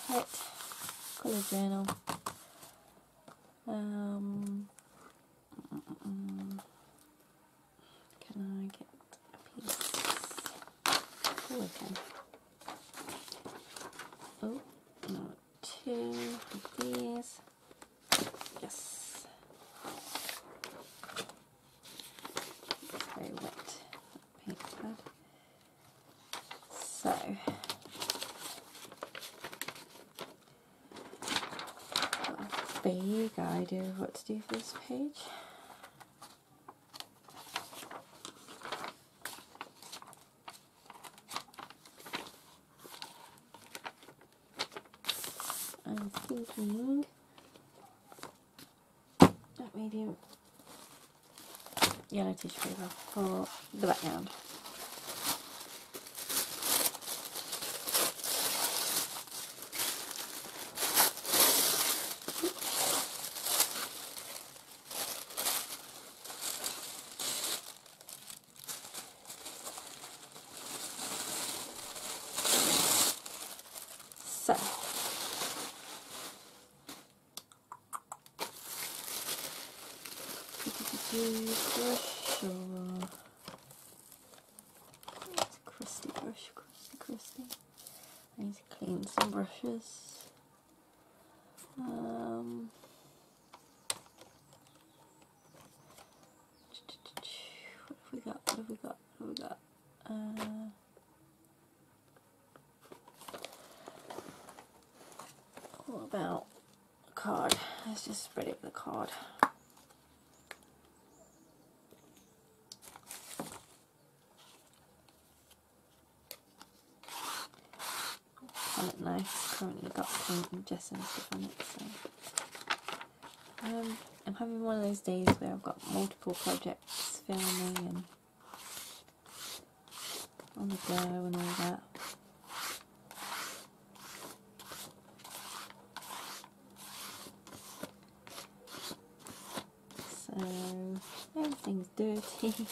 Right, colour journal. Can I get a piece? Oh, I can. Oh, no, 2 of these. Yes. Very wet paint pad. So, got a vague idea of what to do for this page. I'm thinking that medium yellow tissue paper for the background. So, brush or it's a crusty brush, crusty. I need to clean some brushes. What have we got? What have we got? What have we got? What about a card? Let's just spread it with a card. Palette knife. Currently got paint and gesso and stuff on it, so I'm having one of those days where I've got multiple projects filming and on the go and all that. So everything's dirty.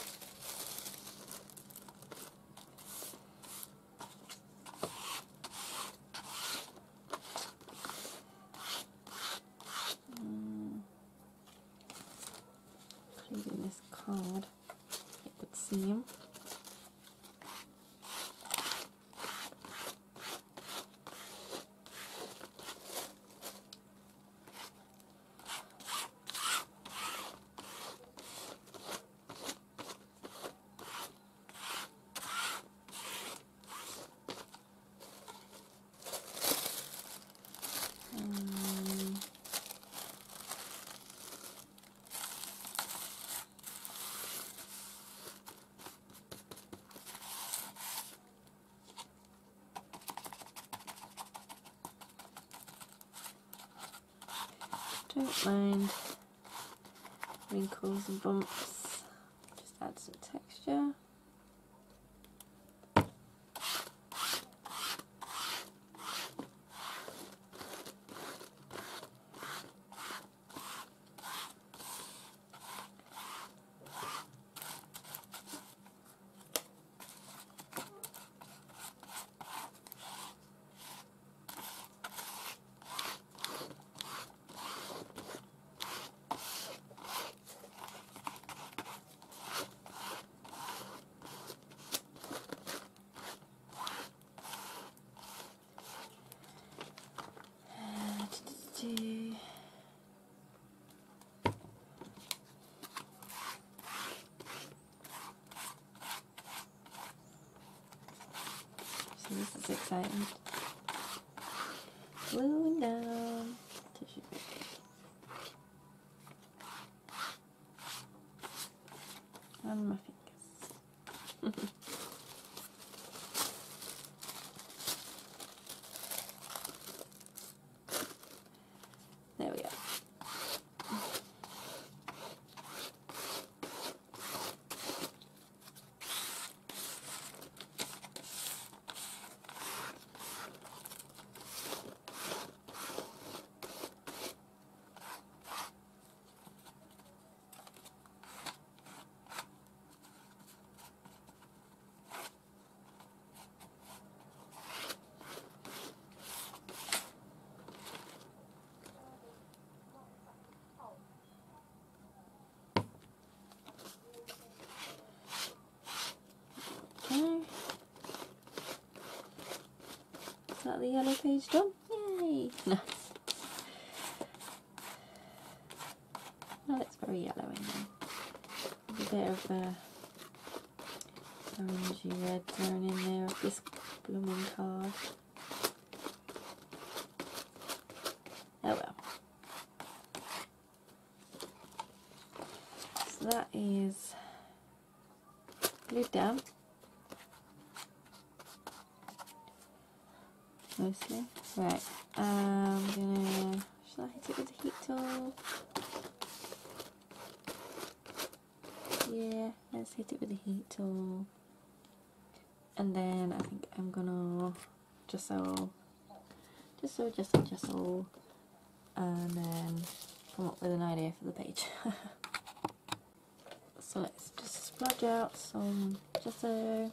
Including this card, it would seem. Don't mind wrinkles and bumps, just add some texture. So this is exciting. Gluing down tissue paper. On my fingers. There we go. that the yellow page done? Yay! Nice. Well, it's very yellow in there. There's a bit of orangey red down in there of this blooming card. Oh well. So that is glued down. Mostly. Right. I'm gonna. Shall I hit it with the heat tool? Yeah, let's hit it with the heat tool. And then I think I'm gonna jigsaw, and then come up with an idea for the page. So let's just splodge out some gesso.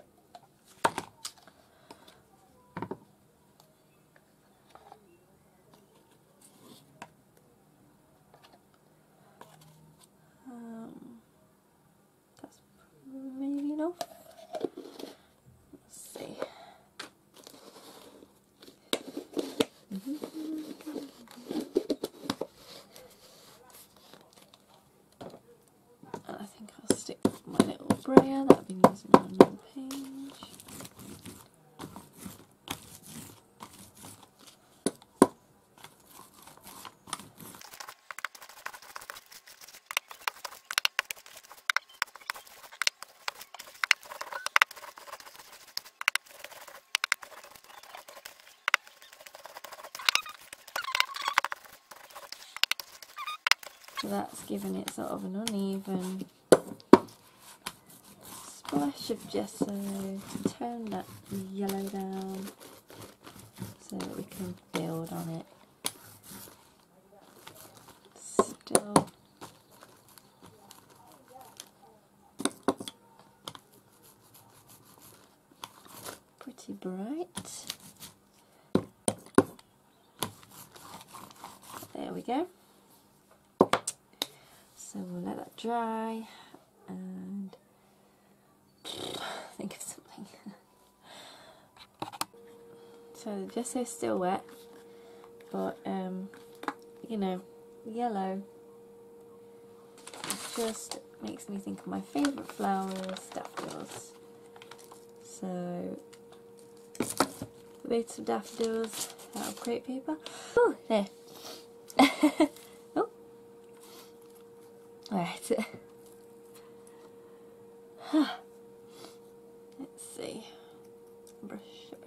That's maybe enough. Let's see. And I think I'll stick my little brayer that I've been using on another page. So that's giving it sort of an uneven splash of gesso to tone that yellow down so that we can build on it. Still pretty bright. There we go. So we'll let that dry and think of something. So the gesso's still wet, but you know, yellow just makes me think of my favourite flowers, daffodils. So the bits of daffodils out of crepe paper. Oh, there. Oh. Alright. Let's see. Brush.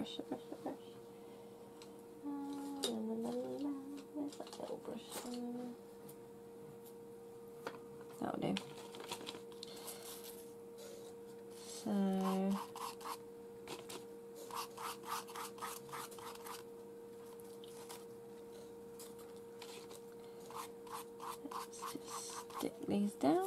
Where's that little brush? That'll do. So let's just stick these down.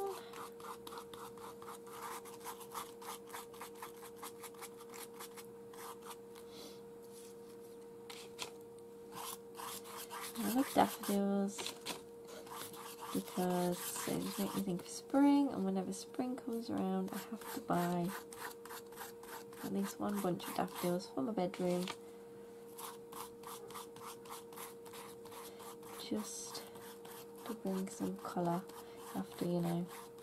I love daffodils because they just make me think of spring, and whenever spring comes around I have to buy at least one bunch of daffodils for my bedroom, just to bring some colour after, you know,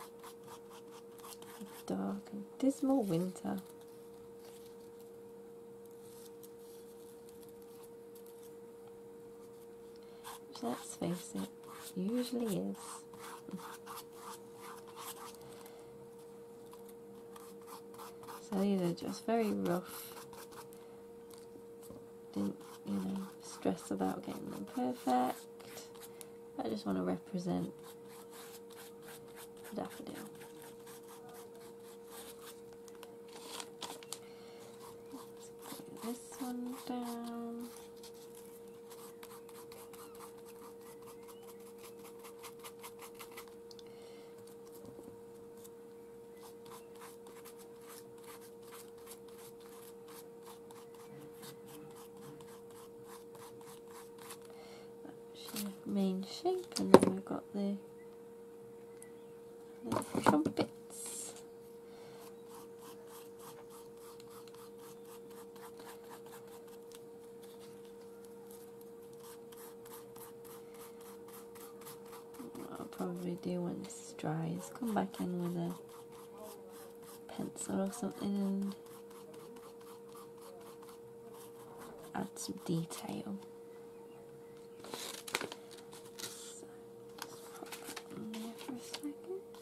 a dark and dismal winter. Which, let's face it, usually is. So these are just very rough. Didn't, you know, stress about getting them perfect. I just want to represent the daffodil. Let's glue this one down. Main shape, and then we've got the little trumpets. probably do once it dries, come back in with a pencil or something and add some detail. So just pop that on there for a second.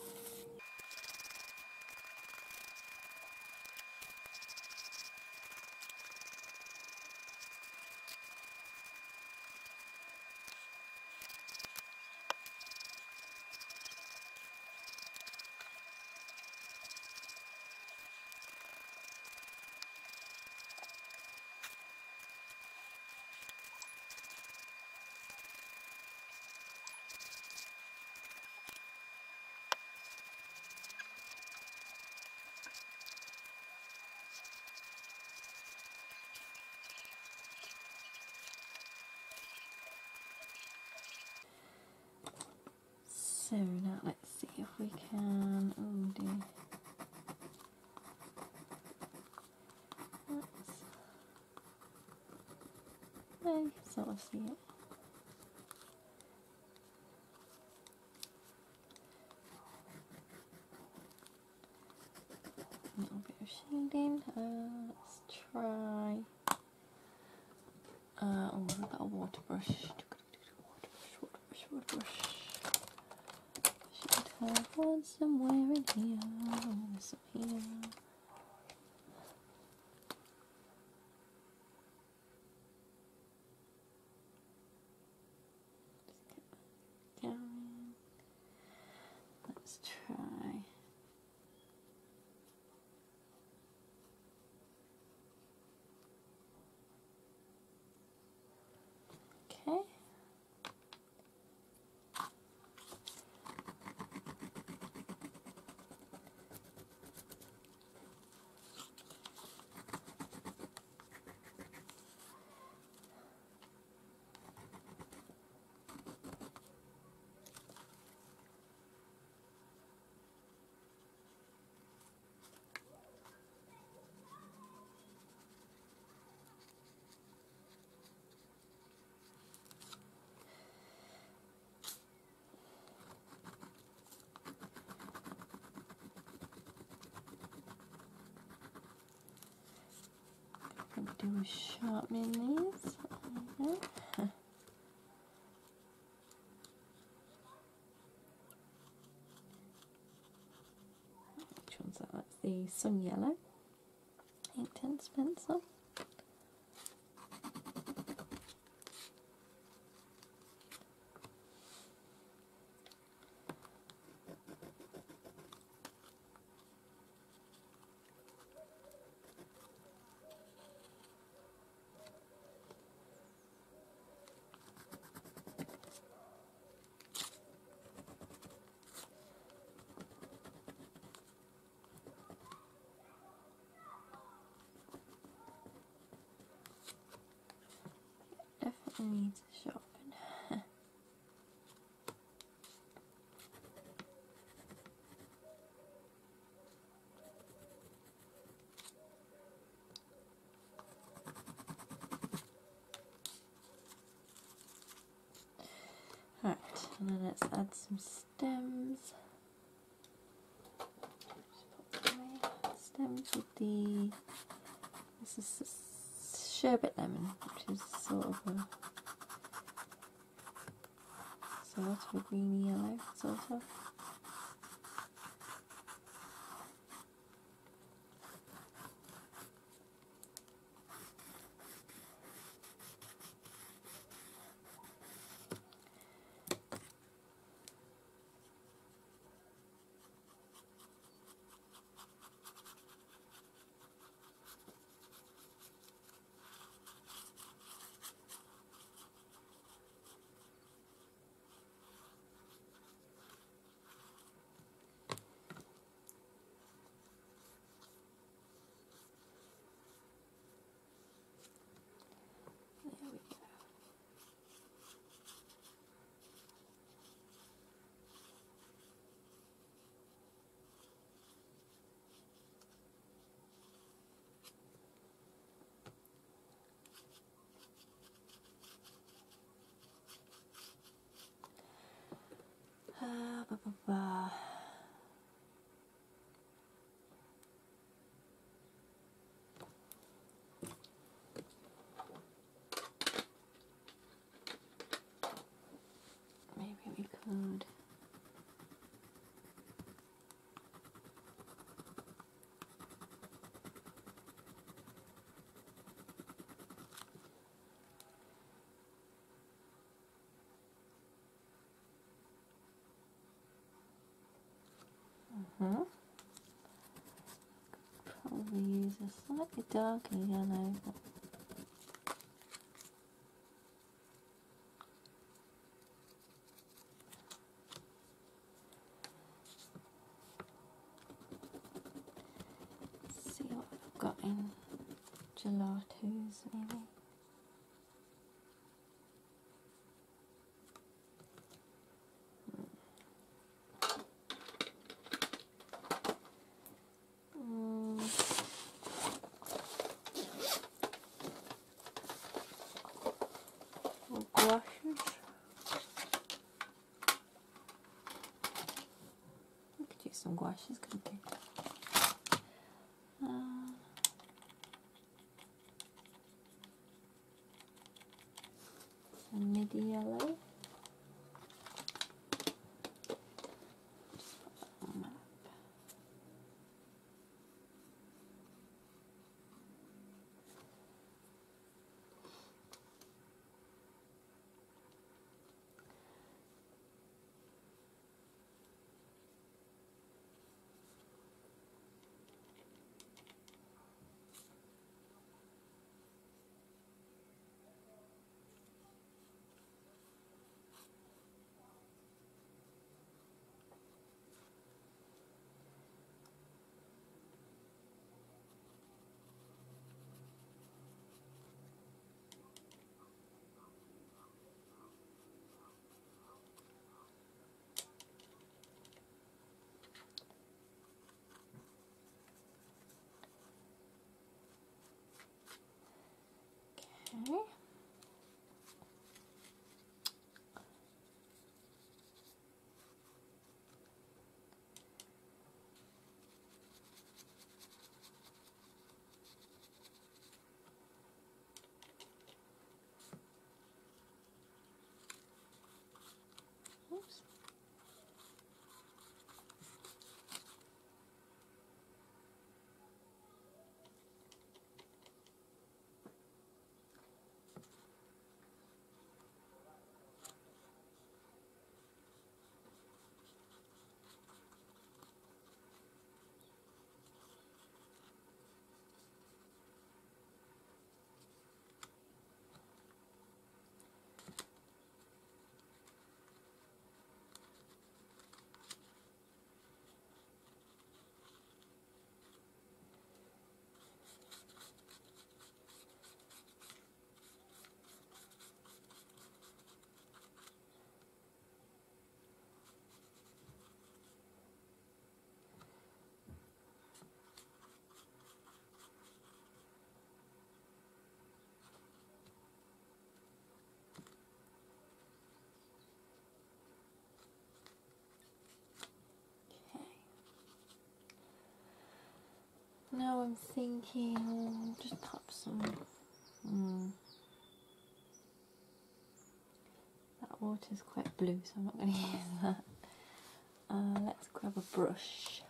So now let's see if we can, oh dear, I sort of see it. A little bit of shading, let's try, oh I've got a water brush, water brush. Should have one somewhere in here, some here. Let's try. Okay. Do a sharpening these. Which one's that? That's the Sun Yellow Inktense pencil. Definitely needs to sharpen. Right, and then let's add some stems. Stems with this is sherbet lemon, which is sort of a greeny yellow, sort of. Probably use a slightly darker yellow. But see what I've got in gelatos, maybe. Or gouaches. We could use some gouaches, couldn't we? Some midi yellow. Just put that on that. Okay. Oops. Now I'm thinking, just pop some. That water's quite blue, so I'm not going to use that. Let's grab a brush.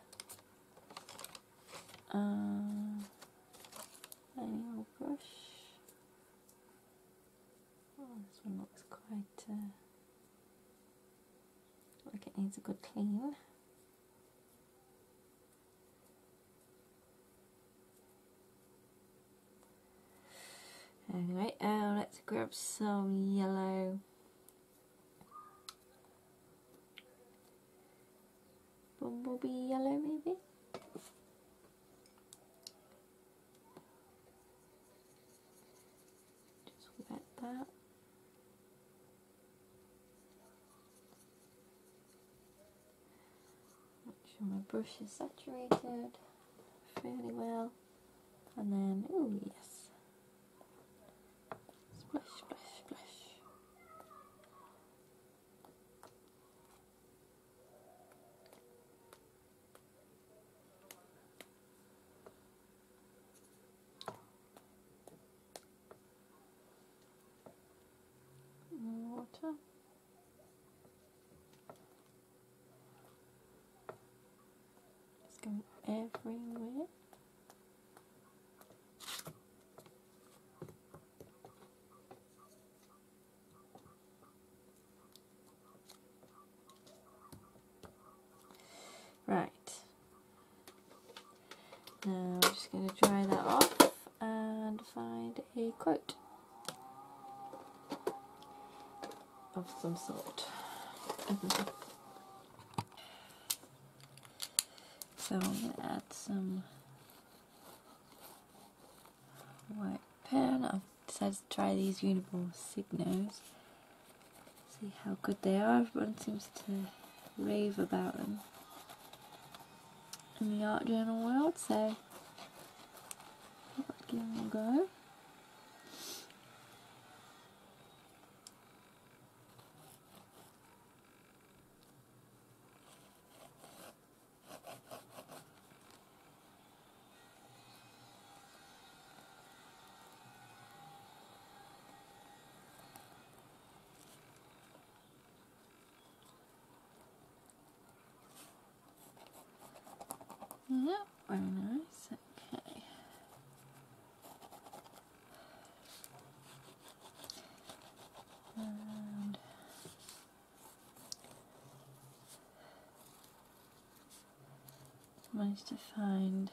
Any old brush. Oh, this one looks quite like it needs a good clean. Anyway, let's grab some yellow. Bumblebee yellow, maybe? Just wet that. Make sure my brush is saturated fairly well. And then, oh yes. Splash, splash, splash. More water. It's going everywhere. Right, going to dry that off and find a quote of some sort. So I'm going to add some white pen. I've decided to try these Uniball Signos. See how good they are. Everyone seems to rave about them in the art journal world, so I'll give them a go. Yeah, very nice. Okay. And managed to find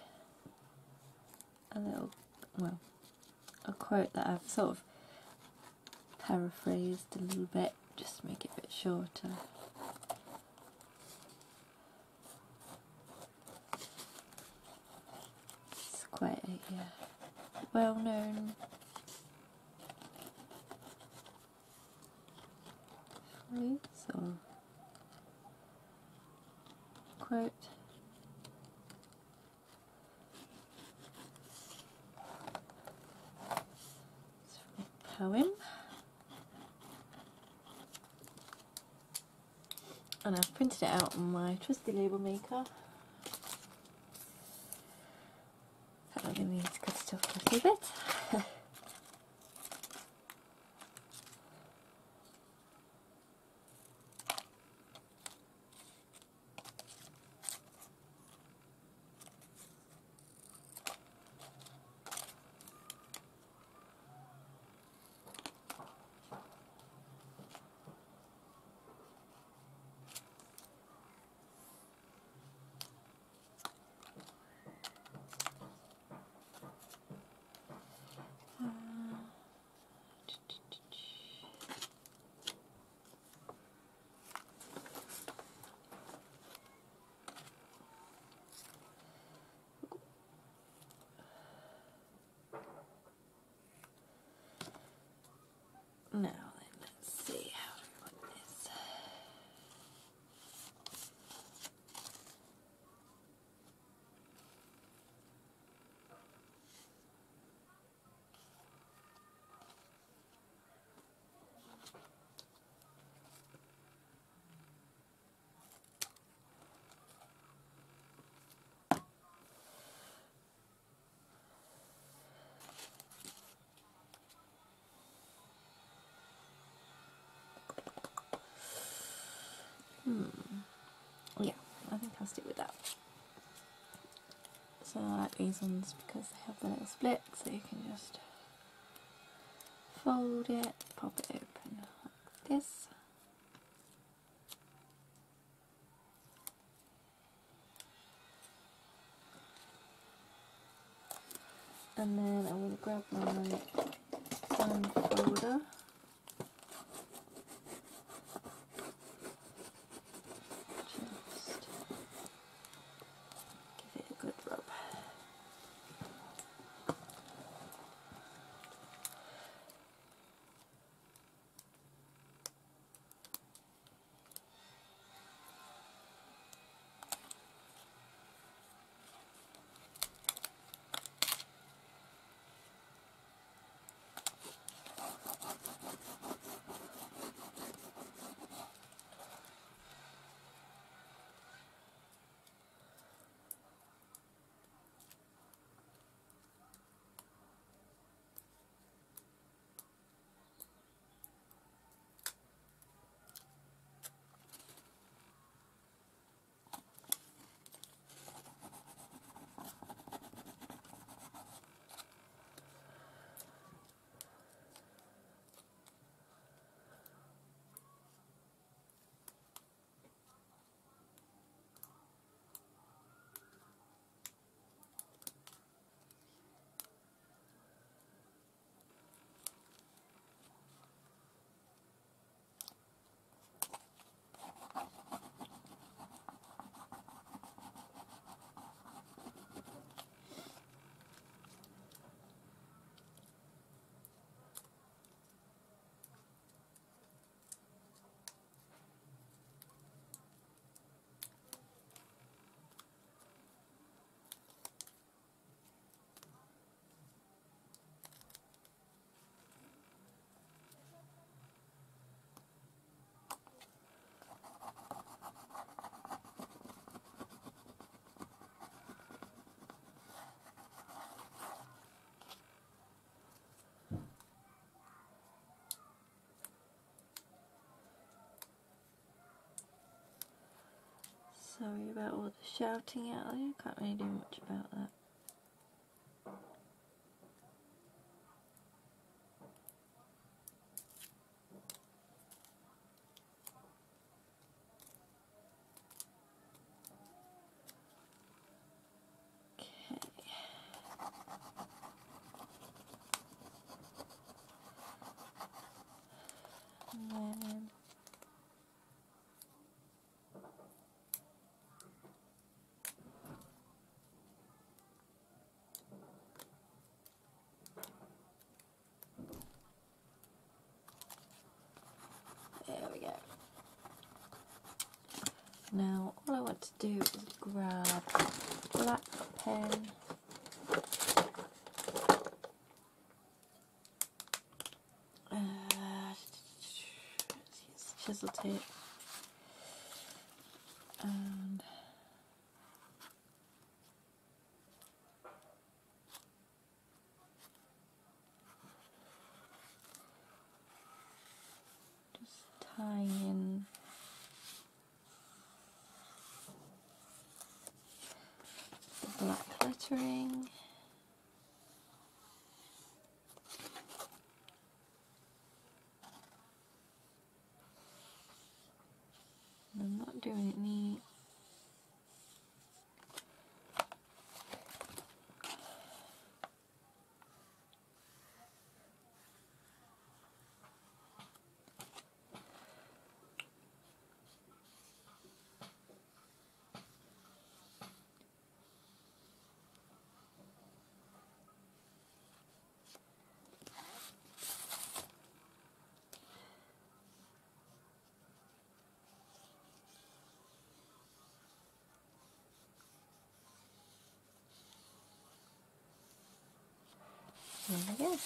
a little, well, a quote that I've sort of paraphrased a little bit, just to make it a bit shorter. It's quite a well-known phrase or quote. It's from a poem. And I've printed it out on my trusty label maker. That really needs to cut it off a little bit. Now then, let's see how to put this. Yeah, I think I'll stick with that. So I like these ones because they have the little split, so you can just fold it, pop it open like this. And then I'm going to grab my sun folder. Just give it a good rub. Sorry about all the shouting out there, can't really do much about that. And then there we go. Now all I want to do is grab a black pen let's use chisel tape and just tie in the black lettering. I'm not doing it neat. There we go.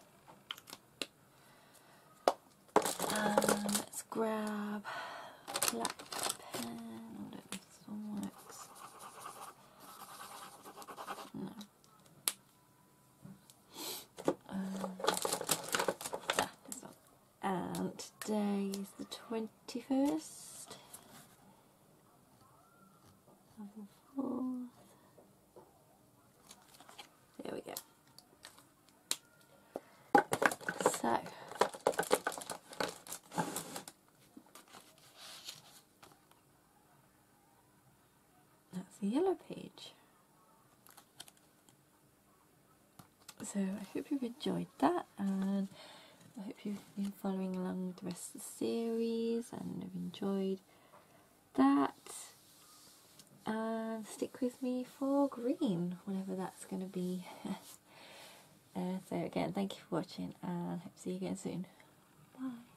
And let's grab a black pen. I don't know if this one works. No. This one. And today is the 21st of the 4th. There we go. So, that's the yellow page. So I hope you've enjoyed that, and I hope you've been following along the rest of the series and have enjoyed that. And stick with me for green, whatever that's going to be. So again, thank you for watching, and hope to see you again soon. Bye.